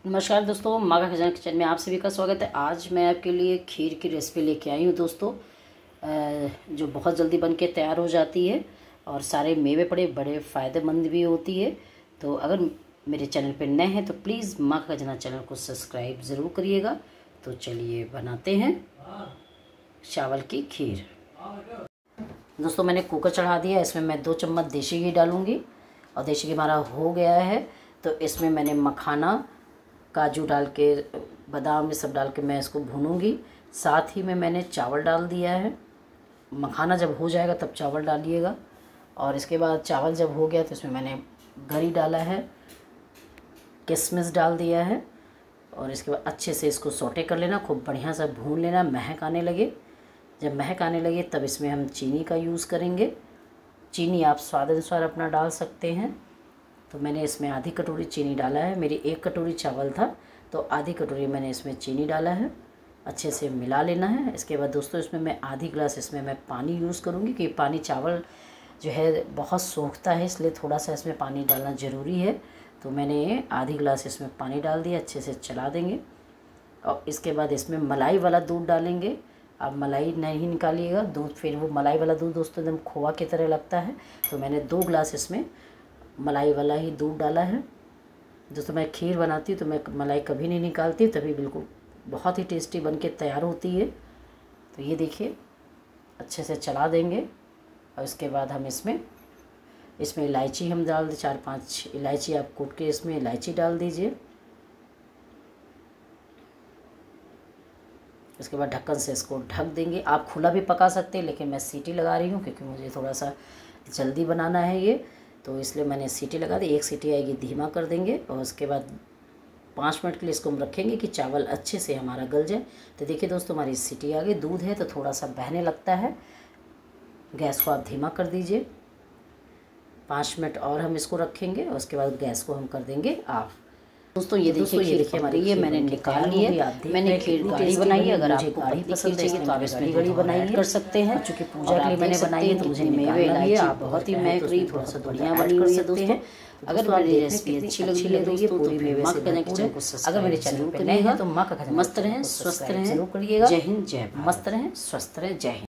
नमस्कार दोस्तों, माँ का खजाना किचन में आप सभी का स्वागत है। आज मैं आपके लिए खीर की रेसिपी लेके आई हूँ दोस्तों, जो बहुत जल्दी बन के तैयार हो जाती है और सारे मेवे पड़े बड़े फ़ायदेमंद भी होती है। तो अगर मेरे चैनल पर नए हैं तो प्लीज़ माँ का खजाना चैनल को सब्सक्राइब ज़रूर करिएगा। तो चलिए बनाते हैं चावल की खीर। दोस्तों मैंने कुकर चढ़ा दिया, इसमें मैं 2 चम्मच देसी घी डालूँगी और देसी घी हमारा हो गया है तो इसमें मैंने मखाना, काजू डाल के, बादाम ये सब डाल के मैं इसको भूनूंगी। साथ ही में मैंने चावल डाल दिया है। मखाना जब हो जाएगा तब चावल डालिएगा। और इसके बाद चावल जब हो गया तो इसमें मैंने गरी डाला है, किशमिश डाल दिया है और इसके बाद अच्छे से इसको सौटे कर लेना, खूब बढ़िया से भून लेना, महक आने लगे। जब महक आने लगे तब इसमें हम चीनी का यूज़ करेंगे। चीनी आप स्वाद अनुसार अपना डाल सकते हैं। तो मैंने इसमें आधी कटोरी चीनी डाला है। मेरी 1 कटोरी चावल था तो आधी कटोरी मैंने इसमें चीनी डाला है। अच्छे से मिला लेना है। इसके बाद दोस्तों इसमें मैं आधी गिलास इसमें मैं पानी यूज़ करूँगी, कि पानी चावल जो है बहुत सोखता है, इसलिए थोड़ा सा इसमें पानी डालना ज़रूरी है। तो मैंने आधी गिलास इसमें पानी डाल दिया, अच्छे से चला देंगे। और इसके बाद इसमें मलाई वाला दूध डालेंगे। आप मलाई नहीं निकालिएगा दूध, फिर वो मलाई वाला दूध दोस्तों एकदम खोआ की तरह लगता है। तो मैंने 2 गिलास इसमें मलाई वाला ही दूध डाला है। दोस्तों मैं खीर बनाती हूँ तो मैं मलाई कभी नहीं निकालती, तभी बिल्कुल बहुत ही टेस्टी बन के तैयार होती है। तो ये देखिए अच्छे से चला देंगे। और इसके बाद हम इसमें इलायची हम डाल दें, 4-5 इलायची आप कूट के इसमें इलायची डाल दीजिए। इसके बाद ढक्कन से इसको ढक देंगे। आप खुला भी पका सकते हैं, लेकिन मैं सीटी लगा रही हूँ क्योंकि मुझे थोड़ा सा जल्दी बनाना है ये, तो इसलिए मैंने सीटी लगा दी। 1 सीटी आएगी धीमा कर देंगे और उसके बाद 5 मिनट के लिए इसको हम रखेंगे कि चावल अच्छे से हमारा गल जाए। तो देखिए दोस्तों हमारी सीटी आ गई। दूध है तो थोड़ा सा बहने लगता है। गैस को आप धीमा कर दीजिए। 5 मिनट और हम इसको रखेंगे और उसके बाद गैस को हम कर देंगे ऑफ। दोस्तों ये देखिए हमारी ये मैंने निकाल ली है। मैंने खीर गाढ़ी बनाई है। अगर आपको गाढ़ी पसंद चाहिए तो आप इसमें गाढ़ी बनाई कर सकते हैं। चूँकि पूजा के लिए मैंने बनाई है तो मुझे मेवे इलायची आप बहुत ही महक रही, थोड़ा सा बढ़िया बनी कर सकते हैं। अगर मेरी रेसिपी अच्छी लगी है दोस्तों तो माँ का खजाना किचन को सब्सक्राइब, अगर मेरे चैनल पर नए हैं तो माँ का खजाना मस्त रहें, स्वस्थ रहें, जरूर करिएगा। जय हिंद, जय भारत। मस्त रहें, स्वस्थ रहें, जय हिंद।